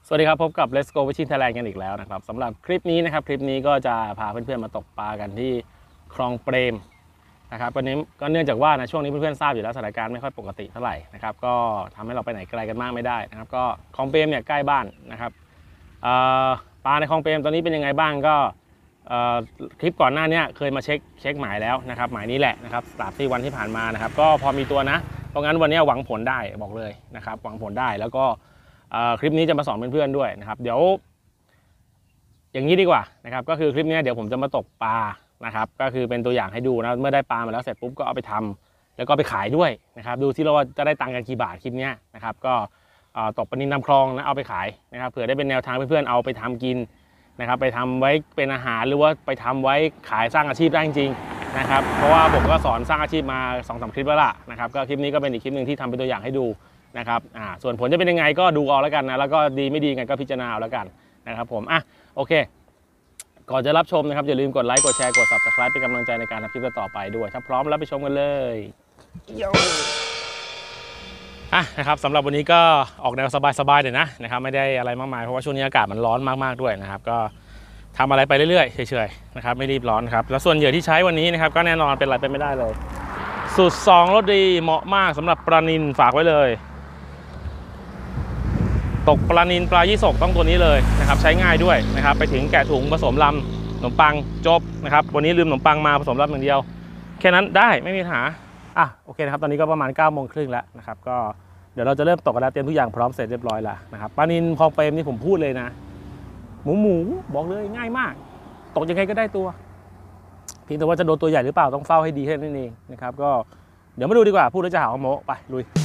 สวัสดีครับพบกับ Let's Go Fishing Thailand กันอีกแล้วนะครับสำหรับคลิปนี้นะครับคลิปนี้ก็จะพาเพื่อนๆมาตกปลากันที่คลองเปรมนะครับวันนี้ก็เนื่องจากว่านะช่วงนี้เพื่อนๆทราบอยู่แล้วสถานการณ์ไม่ค่อยปกติเท่าไหร่นะครับก็ทำให้เราไปไหนไกลกันมากไม่ได้นะครับก็คลองเปรมเนี่ยใกล้บ้านนะครับปลาในคลองเปรมตอนนี้เป็นยังไงบ้างก็คลิปก่อนหน้านี้เคยมาเช็คหมายแล้วนะครับหมายนี้แหละนะครับ3-4 วันที่ผ่านมานะครับก็พอมีตัวนะเพราะงั้นวันนี้หวังผลได้บอกเลยนะครับหวังผลได้แล้วก็คลิปนี้จะมาสอนเพื่อนๆด้วยนะครับเดี๋ยวอย่างนี้ดีกว่านะครับก็คือคลิปนี้เดี๋ยวผมจะมาตกปลานะครับก็คือเป็นตัวอย่างให้ดูนะเมื่อได้ปลามาแล้วเสร็จปุ๊บก็เอาไปทำแล้วก็ไปขายด้วยนะครับดูที่เราจะได้ตังค์กันกี่บาทคลิปนี้นะครับก็ตกปลานิลนำคลองนะเอาไปขายนะครับเผื่อได้เป็นแนวทางเพื่อนๆเอาไปทำกินนะครับไปทำไว้เป็นอาหารหรือว่าไปทำไว้ขายสร้างอาชีพได้จริงๆนะครับเพราะว่าผมก็สอนสร้างอาชีพมา 2-3 คลิปแล้วล่ะนะครับก็คลิปนี้ก็เป็นอีกคลิปหนึ่งที่ทำเป็นตัวอย่างให้ดูนะครับส่วนผลจะเป็นยังไงก็ดูเอาแล้วกันนะแล้วก็ดีไม่ดีกันก็พิจารณาเอาแล้วกันนะครับผมโอเคก่อนจะรับชมนะครับอย่าลืมกดไลค์กดแชร์กด Subscribe เป็นกำลังใจในการทำคลิปต่อไปด้วยถ้าพร้อมแล้วไปชมกันเลยนะครับสำหรับวันนี้ก็ออกแนวสบายๆเดี๋ยวนะครับไม่ได้อะไรมากมายเพราะว่าช่วงนี้อากาศมันร้อนมากๆด้วยนะครับก็ทำอะไรไปเรื่อยๆเฉยๆนะครับไม่รีบร้อนครับแล้วส่วนเหยื่อที่ใช้วันนี้นะครับก็แน่นอนเป็นอะไรไปไม่ได้เลยสูตร2รสดีเหมาะมากสำหรับปลานิลฝากไว้เลยตกปลานิลปลายี่สกต้องตัวนี้เลยนะครับใช้ง่ายด้วยนะครับไปถึงแกะถุงผสมลำขนมปังจบนะครับวันนี้ลืมขนมปังมาผสมลำอย่างเดียวแค่นั้นได้ไม่มีปัญหาโอเคนะครับตอนนี้ก็ประมาณ 9:30 แล้วนะครับก็เดี๋ยวเราจะเริ่มตกกันแล้วเตรียมทุกอย่างพร้อมเสร็จเรียบร้อยแล้วนะครับปลานิลคลองเปรมนี่ผมพูดเลยนะหมูบอกเลยง่ายมากตกยังไงก็ได้ตัวเพียงแต่ว่าจะโดนตัวใหญ่หรือเปล่าต้องเฝ้าให้ดีแค่นั้นเองนะครับก็เดี๋ยวมาดูดีกว่าพูดแล้วจะหาว่าโม้ไปลุย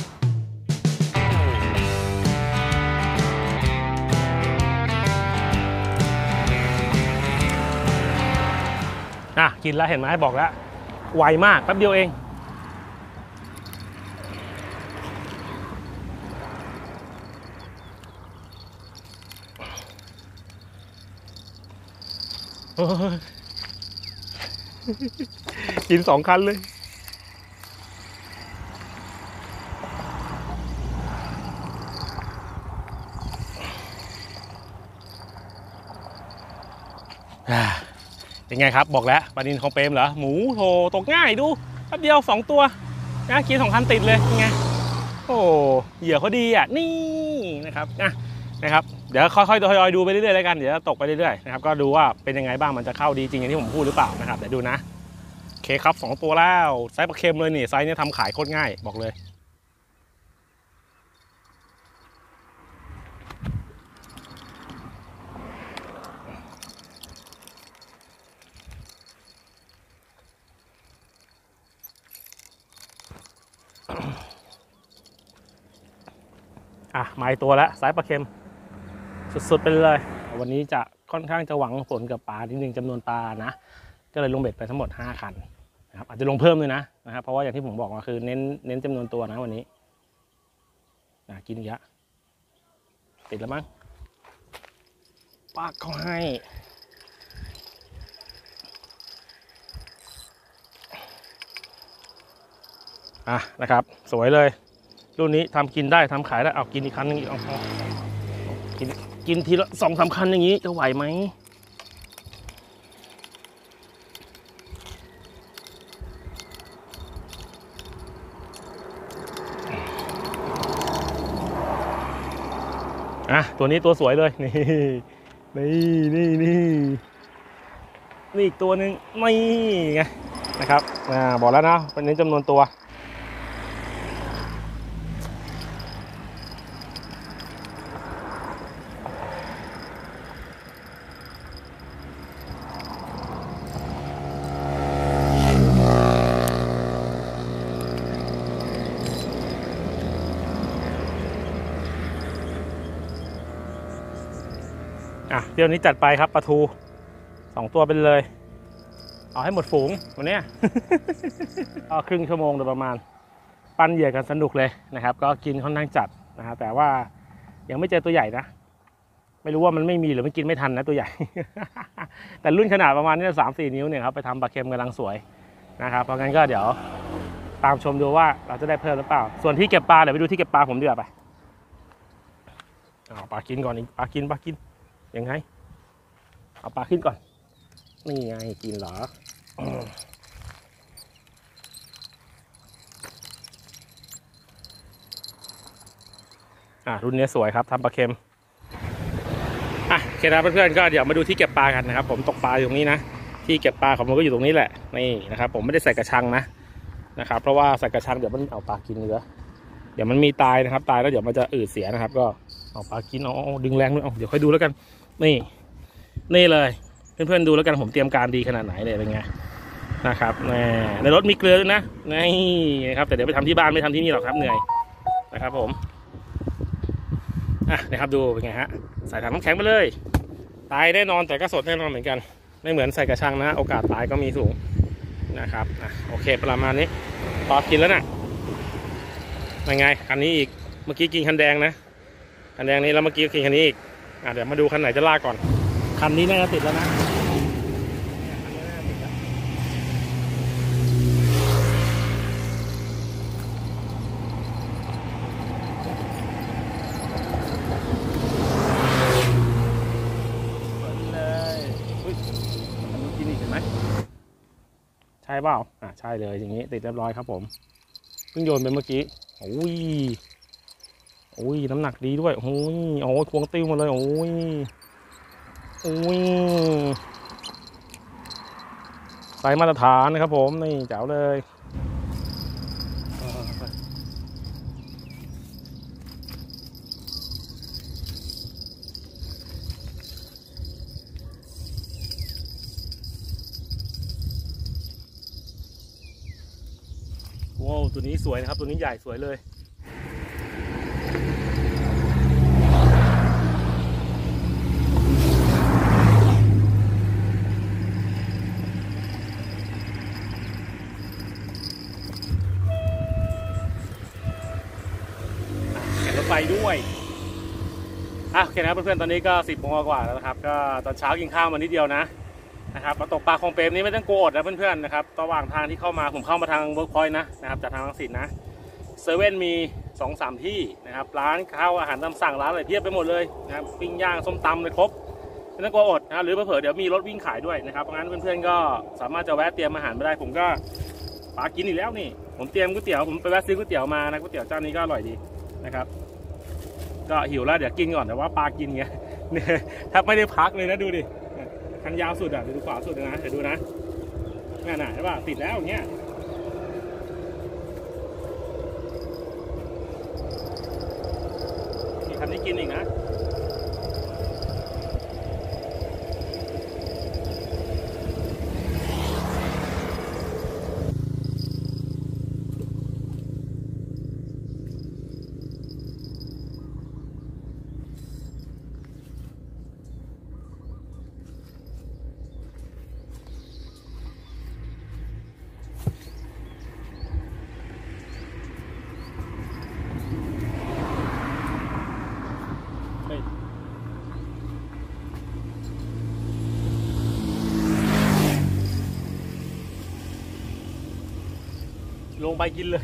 กินแล้วเห็นไหมบอกแล้วไวมากแป๊บเดียวเองกิน2 คันเลยเป็นไงครับบอกแล้วปลานิลคลองเปรมเหรอหมูโถตกง่ายดูแป๊บเดียว2 ตัวนะกิน2 คันติดเลยเป็นไงโอ้เหยื่อเขาดีนี่นะครับนะครับเดี๋ยวค่อยๆทยอยดูไปเรื่อยๆแล้วกันเดี๋ยวตกไปเรื่อยๆนะครับก็ดูว่าเป็นยังไงบ้างมันจะเข้าดีจริงอย่างที่ผมพูดหรือเปล่านะครับเดี๋ยวดูนะโอเคครับ2 ตัวแล้วไซส์ปลาเค็มเลยนี่ไซส์นี้ทำขายโคตรง่ายบอกเลยมาอีกตัวแล้วไซส์ปลาเค็มสุดๆไปเลยวันนี้จะค่อนข้างจะหวังผลกับปลานิดนึงจำนวนปลานะก็เลยลงเบ็ดไปทั้งหมด5 คันนะครับอาจจะลงเพิ่มด้วยนะครับเพราะว่าอย่างที่ผมบอกมาคือเน้นจำนวนตัวนะวันนี้กินเยอะติดแล้วมั้งปากเขาให้นะครับสวยเลยรุ่นนี้ทำกินได้ทำขายได้เอากินอีกคันนึงอีกกินทีละ2-3 คันอย่างนี้จะไหวไหมตัวนี้ตัวสวยเลยนี่อีกตัวหนึ่งไม่ไงนะครับบอกแล้วนะเป็นเน้นจำนวนตัวเดี๋ยวนี้จัดไปครับปลาทู2 ตัวเป็นเลยเอาให้หมดฝูงวันนี้ก็ครึ่งชั่วโมงโดยประมาณปั้นเหยื่อกันสนุกเลยนะครับก็กินค่อนข้างจัดนะครับแต่ว่ายังไม่เจอตัวใหญ่นะไม่รู้ว่ามันไม่มีหรือไม่กินไม่ทันนะตัวใหญ่ แต่รุ่นขนาดประมาณนี้3-4 นิ้วเนี่ยครับไปทำปลาเค็มกำลังสวยนะครับเพราะงั้นก็เดี๋ยวตามชมดูว่าเราจะได้เพิ่มหรือเปล่าส่วนที่เก็บปลาเดี๋ยวไปดูที่เก็บปลาผมดีกว่าไปเอาปลากินก่อนอีกปลากินยังไงเอาปลาขึ้นก่อนนี่ไงกินเหรอรุ่นนี้สวยครับทำปลาเค็มโอเคนะเพื่อนๆก็เดี๋ยวมาดูที่เก็บปลากันนะครับผมตกปลาอยู่ตรงนี้นะที่เก็บปลาของผมก็อยู่ตรงนี้แหละนี่นะครับผมไม่ได้ใส่กระชังนะครับเพราะว่าใส่กระชังเดี๋ยวมันเอาปลากินเนื้อเดี๋ยวมันมีตายนะครับตายแล้วเดี๋ยวมันจะอืดเสียนะครับก็เอาปลากินเอาดึงแรงด้วยเดี๋ยวค่อยดูแล้วกันนี่เลยเพื่อนๆดูแล้วกันผมเตรียมการดีขนาดไหนเลยเป็นไงนะครับในรถมีเกลือด้วยนะนี่ครับแต่เดี๋ยวไปทำที่บ้านไม่ทำที่นี่หรอกครับเหนื่อยนะครับผมนะครับดูเป็นไงฮะใส่ถังน้ำแข็งไปเลยตายแน่นอนแต่ก็สดแน่นอนเหมือนกันไม่เหมือนใส่กระชังนะโอกาสตายก็มีสูงนะครับโอเคประมาณนี้พอกินแล้วนะยังไงคันนี้อีกเมื่อกี้กินคันแดงนะคันแดงนี้แล้วเมื่อกี้กินคันนี้อีกเดี๋ยวมาดูคันไหนจะลากก่อนคันนี้น่าจะติดแล้วนะใช่เปล่าใช่เลยอย่างนี้ติดเรียบร้อยครับผมเพิ่งโยนไปเมื่อกี้โอ้ยน้ำหนักดีด้วยโอ้ยควงติ้วมาเลยโอ้ยใส่มาตรฐานนะครับผมนี่แจ๋วเลยว้าวตัวนี้สวยนะครับตัวนี้ใหญ่สวยเลยไปด้วยโอเคนะเพื่อนๆตอนนี้ก็10 โมงกว่าแล้วนะครับก็ตอนเช้ากินข้าวมานิดเดียวนะครับมาตกปลาคลองเปรมนี้ไม่ต้องกลัวอดนะเพื่อนๆนะครับระหว่างทางที่เข้ามาผมเข้ามาทางเวิร์กพอยต์นะครับจากทางรังสิตนะเซเว่นมี 2-3 ที่นะครับร้านข้าวอาหารตามสั่งร้านอะไรเพียบไปหมดเลยนะครับปิ้งย่างส้มตำเลยครบไม่ต้องกลัวอดนะหรือเผื่อเดี๋ยวมีรถวิ่งขายด้วยนะครับเพราะงั้นเพื่อนๆก็สามารถจะแวะเตรียมอาหารมาได้ผมก็ปลากินอีกแล้วนี่ผมเตรียมก๋วยเตี๋ยวผมไปแวะซื้อก๋วยเตี๋ยวมานะก๋วยเตี๋ยวเจ้านี้ก็อร่อยดีนะครับก็หิวแล้วเดี๋ยวกินก่อนแต่ว่าปลากินไงถ้าไม่ได้พักเลยนะดูดิคันยาวสุดดูขวาสุดนะเดี๋ยวดูนะน่ะใช่ป่ะติดแล้วอย่างเงี้ยมีคันนี้กินอีกนะลงไปกินเลย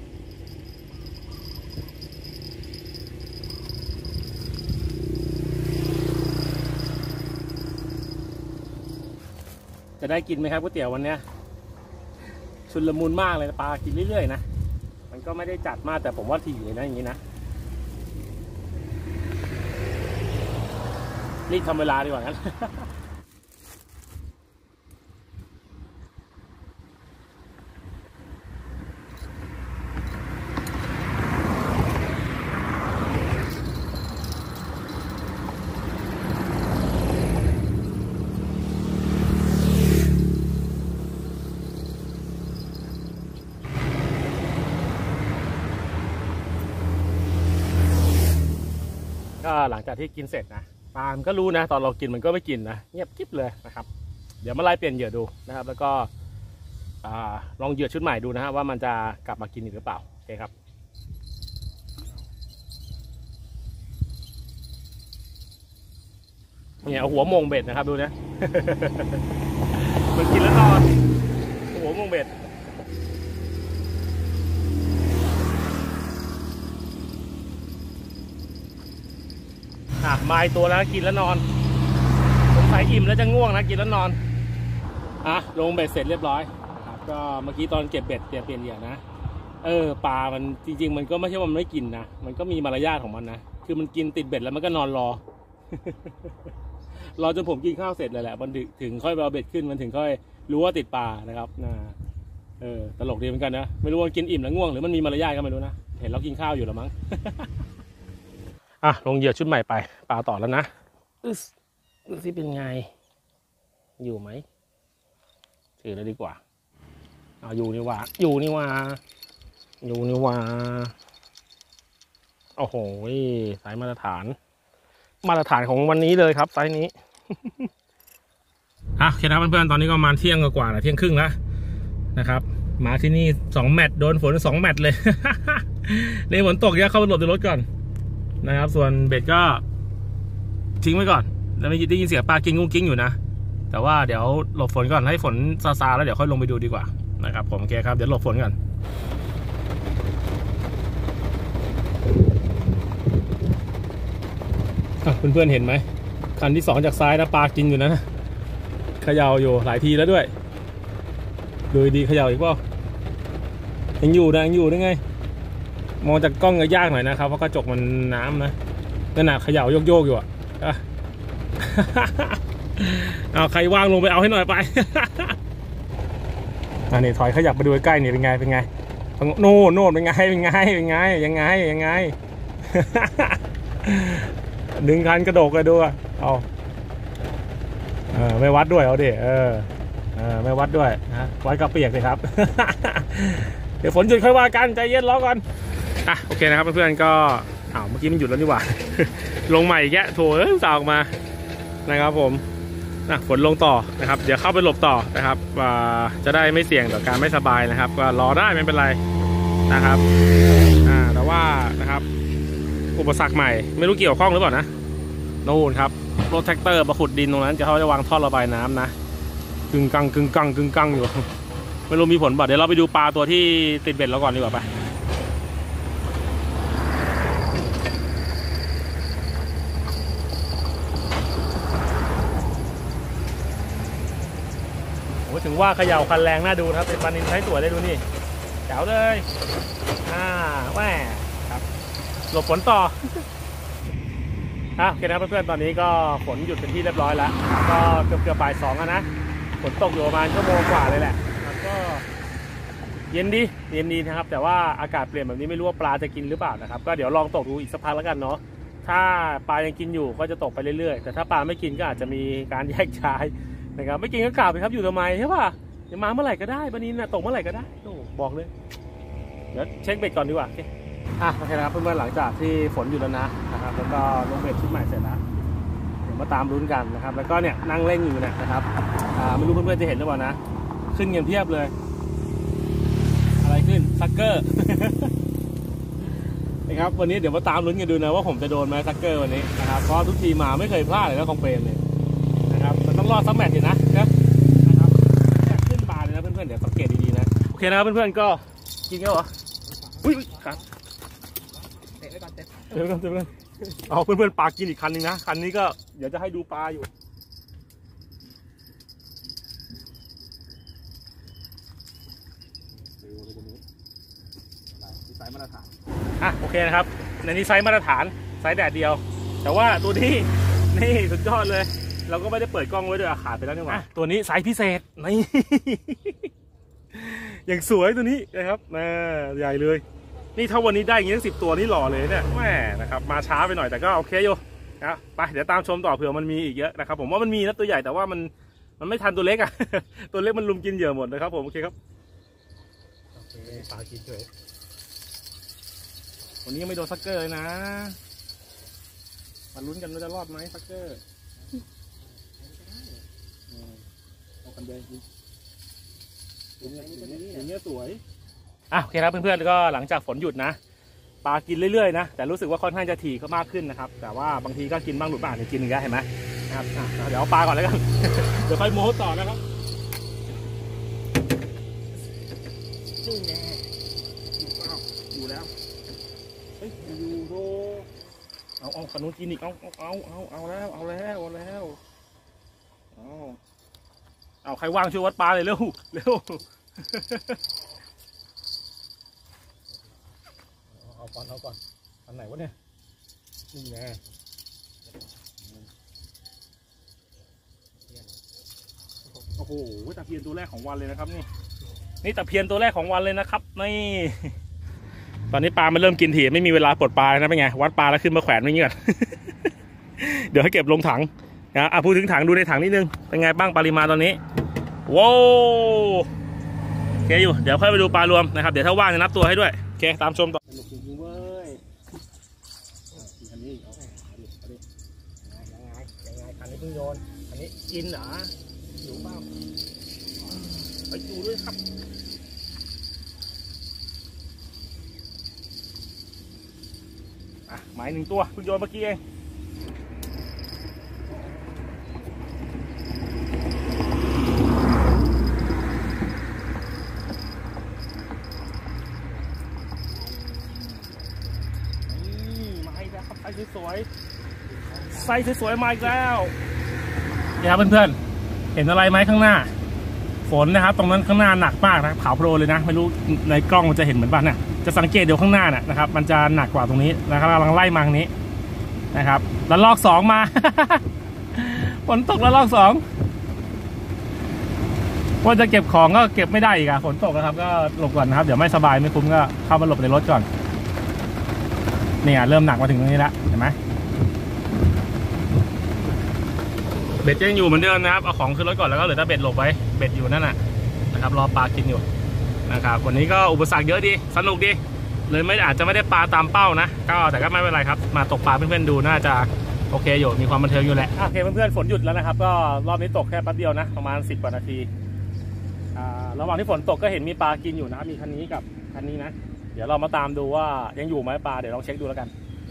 จะได้กินไหมครับก๋วยเตี๋ยววันนี้ชุลมุนมากเลยปลากินเรื่อยๆนะมันก็ไม่ได้จัดมากแต่ผมว่าถี่เลยนะอย่างนี้นะรีบทำเวลาดีกว่างั้นก็หลังจากที่กินเสร็จนะปลามันก็รู้นะตอนเรากินมันก็ไม่กินนะเงียบกิ๊บเลยนะครับเดี๋ยวมาไล่เปลี่ยนเหยื่อดูนะครับแล้วก็ลองเหยื่อชุดใหม่ดูนะฮะว่ามันจะกลับมากินอีกหรือเปล่าโอเคครับเนี่ยเอาหัวมงเบ็ดนะครับดูนะ มันกินแล้วนอนหัวมงเบ็ดมาอีกตัวแล้วกินแล้วนอนผมใส่อิ่มแล้วจะง่วงนะกินแล้วนอนลงเบ็ดเสร็จเรียบร้อยครับก็เมื่อกี้ตอนเก็บเบ็ดเปลี่ยนเหยื่อนะปลามันจริงๆมันก็ไม่ใช่ว่ามันไม่กินนะมันก็มีมารยาทของมันนะคือมันกินติดเบ็ดแล้วมันก็นอนรอ รอจนผมกินข้าวเสร็จเลยแหละมันถึงค่อยเอาเบ็ดขึ้นมันถึงค่อยรู้ว่าติดปลานะครับตลกดีเหมือนกันนะไม่รู้ว่ากินอิ่มแล้วง่วงหรือมันมีมารยาทก็ไม่รู้นะเห็นเรากินข้าวอยู่แล้วมั้ง ลงเหยื่อชุดใหม่ไปปลาต่อแล้วนะดูสิเป็นไงอยู่ไหมถือแล้วดีกว่าอยู่นี่ว่าโอ้โหสายมาตรฐานของวันนี้เลยครับไซส์นี้ โอเคนะเพื่อนๆตอนนี้ก็ประมาณเที่ยงกว่าเที่ยงครึ่งแล้วนะครับมาที่นี่2 แมตช์โดนฝน2 แมตช์เลย ในฝนตกเยอะเข้าไปหลบในรถก่อนนะครับส่วนเบ็ดก็ทิ้งไว้ก่อนแล้วไม่ได้ยินเสียงปลากิ้งกิ้งอยู่นะแต่ว่าเดี๋ยวหลบฝนก่อนให้ฝนซาแล้วเดี๋ยวค่อยลงไปดูดีกว่านะครับผมโอเคครับเดี๋ยวหลบฝนก่อนเพื่อนๆเห็นไหมคันที่2จากซ้ายนะปลากินอยู่นะเขย่าอยู่หลายทีแล้วด้วยดูดีเขย่าอีกเปล่ายังอยู่ได้ไงมองจากกล้องก็ยากหน่อยนะครับเพราะกระจกมันน้ำนะนั่นน่ะเขย่าโยกอยู่เอาใครว่างลงไปเอาให้หน่อยไปนี่ถอยขยับไปดูใกล้ๆนี่เป็นไงโน่นเป็นไงยังไงดึงคันกระโดดเลยดูเอาไม่วัดด้วยเอาดิไม่วัดด้วยนะวัดกระเปียกเลยครับ เดี๋ยวฝนหยุดค่อยว่ากันใจเย็นรอก่อนโอเคนะครับเพื่อนๆก็เมื่อกี้มันหยุดแล้วนี่หว่า ลงใหม่แกะโถสาวออกมานะครับผมฝนลงต่อนะครับเดี๋ยวเข้าไปหลบต่อนะครับจะได้ไม่เสี่ยงต่อการไม่สบายนะครับก็รอได้ไม่เป็นไรนะครับแต่ว่านะครับอุปสรรคใหม่ไม่รู้เกี่ยวข้องหรือเปล่านะนู่นครับรถแท็กเตอร์มาขุดดินตรงนั้นเขาจะวางท่อระบายน้ำนะกึ่งกังอยู่ไม่รู้มีผลป่ะเดี๋ยวเราไปดูปลาตัวที่ติดเบ็ดแล้วก่อนดีกว่าไปถึงว่าเขย่าคันแรงน่าดูครับเป็นปลานิลใช้ตัวได้ดูนี่แจ๋วเลยแหวครับหลบฝนต่อโอเคนะเพื่อนๆตอนนี้ก็ฝนหยุดเป็นที่เรียบร้อยแล้วก็เกือบบ่าย2นะฝนตกอยู่ประมาณชั่วโมงกว่าเลยแหละแล้วก็เย็นดีนะครับแต่ว่าอากาศเปลี่ยนแบบนี้ไม่รู้ว่าปลาจะกินหรือเปล่านะครับก็เดี๋ยวลองตกดูอีกสักพักแล้วกันเนาะถ้าปลายังกินอยู่ก็จะตกไปเรื่อยๆแต่ถ้าปลาไม่กินก็อาจจะมีการแยกย้ายนะครับไม่กินก็กลับไปครับอยู่ทำไมใช่ป่ะจะมาเมื่อไหร่ก็ได้ปลานิลตกเมื่อไหร่ก็ได้บอกเลยเดี๋ยวเช็คเบ็ดก่อนดีกว่าโอเคนะครับเพื่อนๆหลังจากที่ฝนหยุดแล้วนะครับแล้วก็ลงเบ็ดชุดใหม่เสร็จแล้วเดี๋ยวมาตามลุ้นกันนะครับแล้วก็เนี่ยนั่งเล่นอยู่นะครับไม่รู้เพื่อนๆจะเห็นหรือเปล่านะขึ้นเงินเพียบเลยอะไรขึ้นซักเกอร์ นะครับวันนี้เดี๋ยวมาตามลุ้นกันดูนะว่าผมจะโดนไหมซักเกอร์วันนี้นะครับเพราะทุกทีมาไม่เคยพลาดเลยนะของเปรมเนี่ยนะครับมันต้องรอดซักแมตช์อยู่นะครับขึ้นบาร์เลยนะเพื่อนๆเดี๋ยวสังเกตดีๆนะโอเคนะครับเพื่อนๆก็กินกันเหรอครับเดี๋ยวกันเอาเพื่อนๆปลากินอีกคันนึงนะคันนี้ก็เดี๋ยวจะให้ดูปลาอยู่ไซส์มาตรฐานโอเคนะครับในนี้ไซส์มาตรฐานไซส์แดดเดียวแต่ว่าตัวนี้นี่สุดยอดเลยเราก็ไม่ได้เปิดกล้องไว้ด้วยขาดไปแล้วนี่หว่าตัวนี้ไซส์พิเศษนี่ อย่างสวยตัวนี้นะครับใหญ่เลยนี่ถ้าวันนี้ได้อย่างนี้10 ตัวนี่หล่อเลยเนี่ยแม่นะครับมาช้าไปหน่อยแต่ก็โอเคอยู่นะไปเดี๋ยวตามชมต่อเผื่อมันมีอีกเยอะนะครับผมว่ามันมีนะตัวใหญ่แต่ว่ามันไม่ทันตัวเล็กตัวเล็กมันลุมกินเหยื่อหมดนะครับผมโอเคครับโอเคปลากินเฉยวันนี้ยังไม่โดนซักเกอร์เลยนะมาลุ้นกันว่าจะรอดไหมซักเกอร์เอากันเลยอย่างเงี้ยสวยโอเคครับเพื่อนๆก็หลังจากฝนหยุดนะปลากินเรื่อยๆนะแต่รู้สึกว่าค่อนข้างจะถี่ก็มากขึ้นนะครับแต่ว่าบางทีก็กินบ้างหลุดบ้างเดี๋ยวกินอีกแล้วเห็นไหมนะครับเดี๋ยวเอาปลาก่อนแล้วกัน เดี๋ยวค่อยโม้ต่อนะครับนี่ไงอยู่แล้วเฮ้ยอยู่โดเอาขนุนกินอีกเอาแล้วเอาใครว่างช่วยวัดปลาเลยเร็วเอาก่อนอันไหนวะเนี่ยนี่นะโอ้โหตะเพียนตัวแรกของวันเลยนะครับนี่ตะเพียนตัวแรกของวันเลยนะครับนี่ตอนนี้ปลามันเริ่มกินถี่ไม่มีเวลาปลดปลานะเป็นไงวัดปลาแล้วขึ้นมาแขวนไว้เงี้ย เดี๋ยวให้เก็บลงถังนะพูดถึงถังดูในถังนิดนึงเป็นไงบ้างปริมาณตอนนี้ว้าวโอเคอยู่เดี๋ยวค่อยไปดูปลารวมนะครับเดี๋ยวถ้าว่างจะนับตัวให้ด้วยโอเคตามชมต่อสนุกจริงๆเว้ยอันนี้ยังไงอันนี้เพิ่งโยนอันนี้กินเหรออยู่เปล่าไปดูด้วยครับหมาย1 ตัวเพิ่งโยนเมื่อกี้เองไซส์สวยมาอีกแล้วนี่ครับเพื่อนๆเห็นอะไรไหมข้างหน้าฝนนะครับตรงนั้นข้างหน้าหนักมากนะขาวโพลนเลยนะไม่รู้ในกล้องมันจะเห็นเหมือนบ้านเนี่ยจะสังเกตเดี๋ยวข้างหน้านะครับมันจะหนักกว่าตรงนี้นะครับกำลังไล่มาทางนี้นะครับแล้วลอก2มา ฝนตกแล้วลอก2ว่าจะเก็บของก็เก็บไม่ได้อีกอะฝนตกนะครับก็หลบก่อนนะครับเดี๋ยวไม่สบายไม่คุ้มก็เข้ามาหลบในรถก่อนเนี่ยเริ่มหนักมาถึงตรงนี้แล้วเห็นไหมเบ็ดยังอยู่เหมือนเดิมนะครับเอาของขึ้นรถก่อนแล้วก็เหลือแต่เบ็ดหลบไว้เบ็ดอยู่นั่นนะครับรอปลากินอยู่นะครับวันนี้ก็อุปสรรคเยอะดีสนุกดีเลยอาจจะไม่ได้ปลาตามเป้านะก็แต่ก็ไม่เป็นไรครับมาตกปลาเพื่อนๆดูน่าจะโอเคอยู่มีความบันเทิงอยู่แหละโอเคเพื่อนๆฝนหยุดแล้วนะครับก็รอบนี้ตกแค่แป๊บเดียวนะประมาณ10 กว่านาทีระหว่างที่ฝนตกก็เห็นมีปลากินอยู่นะครับมีคันนี้กับคันนี้นะเดี๋ยวเรามาตามดูว่ายังอยู่ไหมปลาเดี๋ยวลองเช็คดูแล้วกัน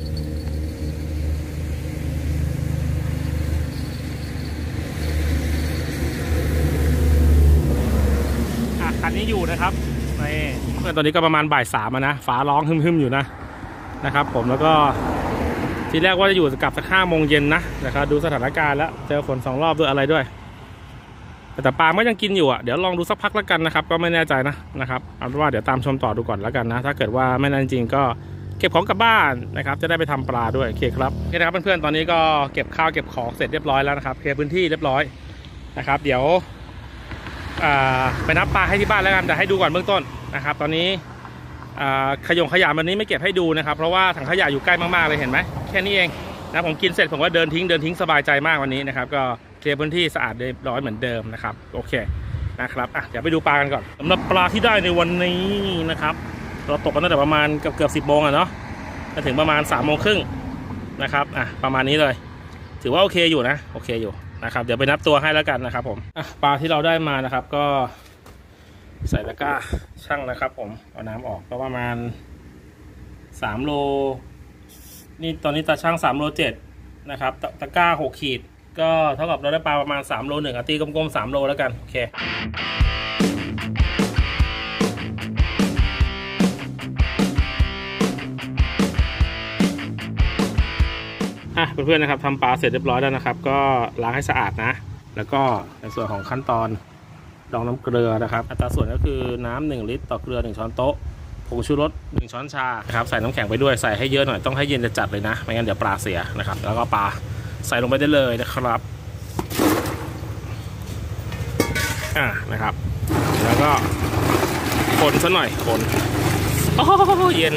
คันนี้อยู่นะครับเพื่อนตอนนี้ก็ประมาณบ่าย 3นะฟ้าร้องหึ่มๆอยู่นะครับผมแล้วก็ทีแรกว่าจะอยู่กลับสัก5 โมงเย็นนะครับดูสถานการณ์แล้วเจอฝน2 รอบด้วยอะไรด้วยแต่ปลาก็ยังกินอยู่เดี๋ยวลองดูสักพักแล้วกันนะครับก็ไม่แน่ใจนะครับเอาเป็นว่าเดี๋ยวตามชมต่อดูก่อนแล้วกันนะถ้าเกิดว่าไม่นานจริงก็เก็บของกลับบ้านนะครับจะได้ไปทำปลาด้วยโอเคครับโอเคนะครับเพื่อนๆตอนนี้ก็เก็บข้าวเก็บของเสร็จเรียบร้อยแล้วนะครับเคลียร์พื้นที่เรียบร้อยนะครับเดี๋ยวไปนับปลาให้ที่บ้านแล้วกันแต่ให้ดูก่อนเบื้องต้นนะครับตอนนี้ขยะแบบนี้ไม่เก็บให้ดูนะครับเพราะว่าถังขยะอยู่ใกล้มากๆเลยเห็นไหมแค่นี้เองนะผมกินเสร็จผมก็เดินทิ้งสบายใจมากวันนี้นะครับก็เคลียร์พื้นที่สะอาดเรียบร้อยเหมือนเดิมนะครับโอเคนะครับเดี๋ยวไปดูปลากันก่อนสำหรับปลาที่ได้ในวันนี้นะครับเราตกกันตั้งแต่ประมาณเกือบ10 โมงเนาะมาถึงประมาณ3 โมงครึ่งนะครับประมาณนี้เลยถือว่าโอเคอยู่นะโอเคอยู่นะครับเดี๋ยวไปนับตัวให้แล้วกันนะครับผมปลาที่เราได้มานะครับก็ใส่ตะกร้าชั่งนะครับผมเอาน้ำออกก็ประมาณ3 โลนี่ตอนนี้ตาช่าง3 โล 7นะครับตะกร้า6 ขีดก็เท่ากับเราได้ปลาประมาณ3 โล 1ตีกลมๆ3 โลแล้วกันโอเคเพื่อนๆนะครับทำปลาเสร็จเรียบร้อยแล้วนะครับก็ล้างให้สะอาดนะแล้วก็ในส่วนของขั้นตอนดองน้ำเกลือนะครับอัตราส่วนก็คือน้ำ1 ลิตรต่อเกลือ1 ช้อนโต๊ะผงชูรส1 ช้อนชาครับใส่น้ำแข็งไปด้วยใส่ให้เยอะหน่อยต้องให้เย็นจัดเลยนะไม่งั้นเดี๋ยวปลาเสียนะครับแล้วก็ปลาใส่ลงไปได้เลยนะครับนะครับแล้วก็คนซะหน่อยคนโอ้เย็น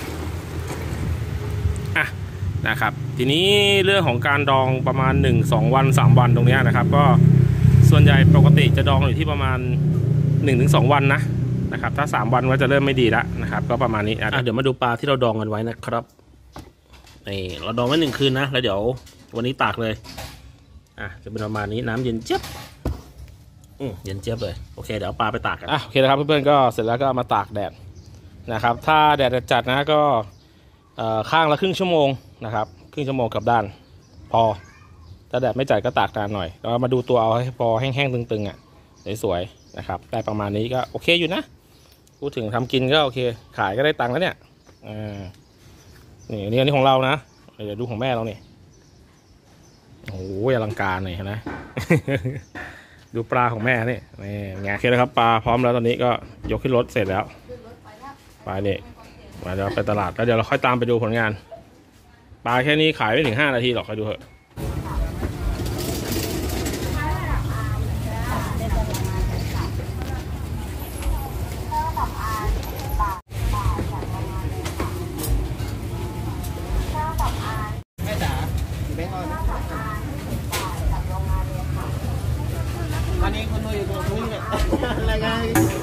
นะครับทีนี้เรื่องของการดองประมาณ1-2 วัน3 วันตรงนี้นะครับก็ส่วนใหญ่ปกติจะดองอยู่ที่ประมาณ1-2 วันนะครับถ้า3 วันก็จะเริ่มไม่ดีแล้วนะครับก็ประมาณนี้เดี๋ยวมาดูปลาที่เราดองกันไว้นะครับนี่เราดองไว้1 คืนนะแล้วเดี๋ยววันนี้ตากเลยจะเป็นประมาณนี้น้ำเย็นเจี๊ยบเย็นเจี๊ยบเลยโอเคเดี๋ยวเอาปลาไปตากกันโอเคนะครับเพื่อนๆก็เสร็จแล้วก็เอามาตากแดดนะครับถ้าแดดจัดนะก็ข้างละครึ่งชั่วโมงนะครับครึ่งชั่วโมงกับด้านพอถ้าแดดไม่จัดก็ตากนานหน่อยเรามาดูตัวเอาให้พอแห้งๆตึงๆสวยๆนะครับได้ประมาณนี้ก็โอเคอยู่นะพูดถึงทำกินก็โอเคขายก็ได้ตังค์แล้วเนี่ยนี่อันนี้ของเรานะเดี๋ยวดูของแม่เราเนี่ยโอ้โหอลังการเลยนะ ดูปลาของแม่นี่ไงโอเคนะครับปลาพร้อมแล้วตอนนี้ก็ยกขึ้นรถเสร็จแล้วปลาเนี่ยมาเดี๋ยวไปตลาดแล้วเดี๋ยวเราค่อยตามไปดูผลงานปลาแค่นี้ขายไม่ถึง5 นาทีหรอกคอยดูเถอะตอนนี้คุณดูอยู่ตรงนี้เนี่ยอะไรกัน